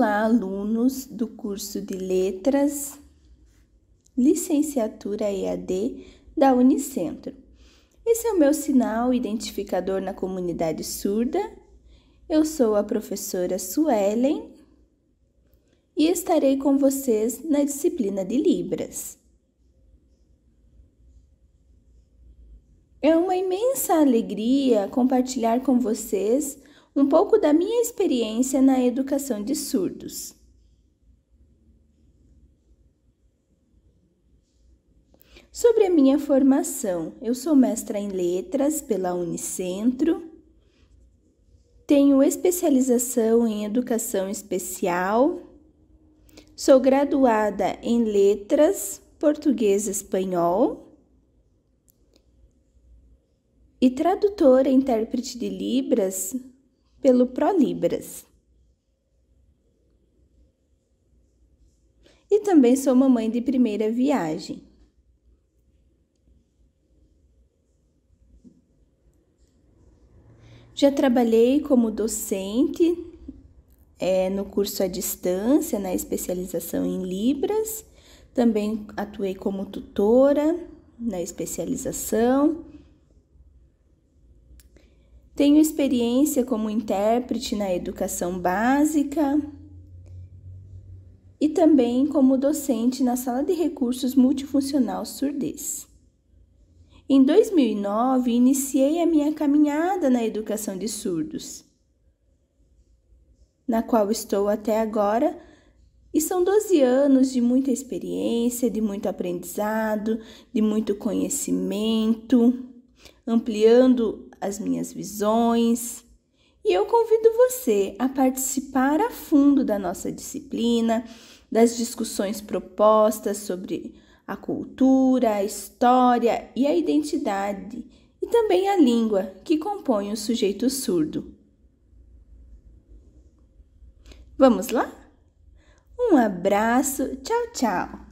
Olá, alunos do curso de Letras, Licenciatura EAD da Unicentro. Esse é o meu sinal identificador na comunidade surda. Eu sou a professora Suelen e estarei com vocês na disciplina de Libras. É uma imensa alegria compartilhar com vocês um pouco da minha experiência na educação de surdos. Sobre a minha formação, eu sou mestra em letras pela Unicentro, tenho especialização em educação especial, sou graduada em letras, português e espanhol e tradutora e intérprete de Libras pelo ProLibras. E também sou mamãe de primeira viagem. Já trabalhei como docente no curso à distância, na especialização em Libras. Também atuei como tutora na especialização. Tenho experiência como intérprete na educação básica e também como docente na Sala de Recursos Multifuncional Surdez. Em 2009, iniciei a minha caminhada na educação de surdos, na qual estou até agora, e são 12 anos de muita experiência, de muito aprendizado, de muito conhecimento, ampliando as minhas visões, e eu convido você a participar a fundo da nossa disciplina, das discussões propostas sobre a cultura, a história e a identidade, e também a língua que compõe o sujeito surdo. Vamos lá? Um abraço, tchau, tchau!